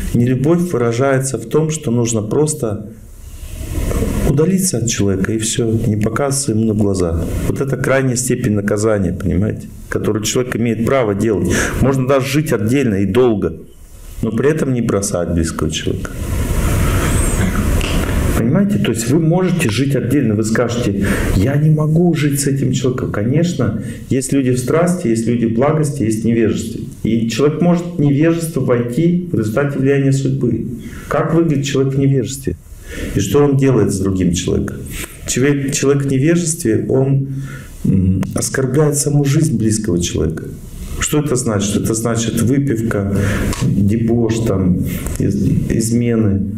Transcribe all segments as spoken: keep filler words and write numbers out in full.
Нелюбовь выражается в том, что нужно просто удалиться от человека и все, не показываться ему на глаза. Вот это крайняя степень наказания, понимаете, которую человек имеет право делать. Можно даже жить отдельно и долго, но при этом не бросать близкого человека. Понимаете? То есть вы можете жить отдельно. Вы скажете, я не могу жить с этим человеком. Конечно, есть люди в страсти, есть люди в благости, есть невежество. И человек может в невежество войти в результате влияния судьбы. Как выглядит человек в невежестве? И что он делает с другим человеком? Человек, человек в невежестве, он оскорбляет саму жизнь близкого человека. Что это значит? Это значит выпивка, дебош, там, из, измены.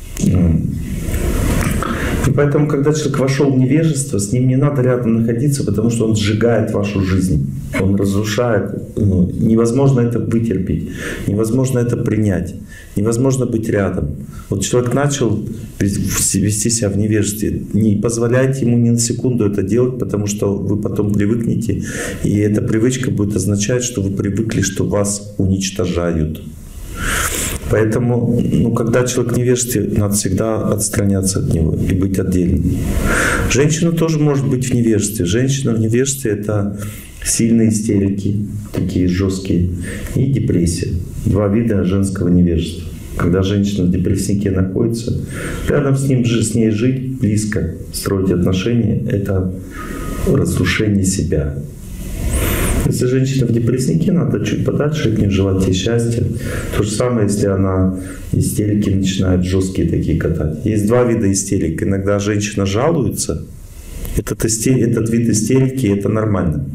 И поэтому, когда человек вошел в невежество, с ним не надо рядом находиться, потому что он сжигает вашу жизнь. Он разрушает. Ну, невозможно это вытерпеть, невозможно это принять, невозможно быть рядом. Вот человек начал вести себя в невежестве. Не позволяйте ему ни на секунду это делать, потому что вы потом привыкнете. И эта привычка будет означать, что вы привыкли, что вас уничтожают. Поэтому, ну, когда человек в невежестве, надо всегда отстраняться от него и быть отдельным. Женщина тоже может быть в невежестве. Женщина в невежестве — это сильные истерики, такие жесткие, и депрессия. Два вида женского невежества. Когда женщина в депресснике находится, рядом с, ним, с ней жить, близко строить отношения — это разрушение себя. Если женщина в депресснике, надо чуть подальше от нее, желать ей счастья. То же самое, если она истерики начинает жесткие такие катать. Есть два вида истерик. Иногда женщина жалуется. Этот, этот вид истерики — это нормально.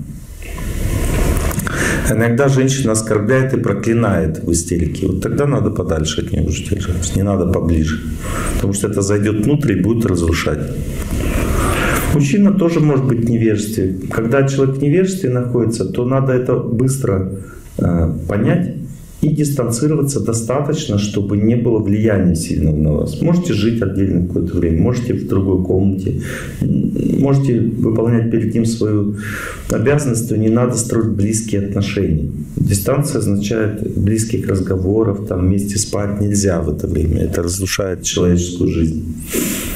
Иногда женщина оскорбляет и проклинает в истерике. Вот тогда надо подальше от нее уже держаться. Не надо поближе. Потому что это зайдет внутрь и будет разрушать. Мужчина тоже может быть в невежестве. Когда человек в невежестве находится, то надо это быстро э, понять и дистанцироваться достаточно, чтобы не было влияния сильного на вас. Можете жить отдельно какое-то время, можете в другой комнате, можете выполнять перед ним свою обязанность, но не надо строить близкие отношения. Дистанция означает близких разговоров, там вместе спать нельзя в это время. Это разрушает человеческую жизнь.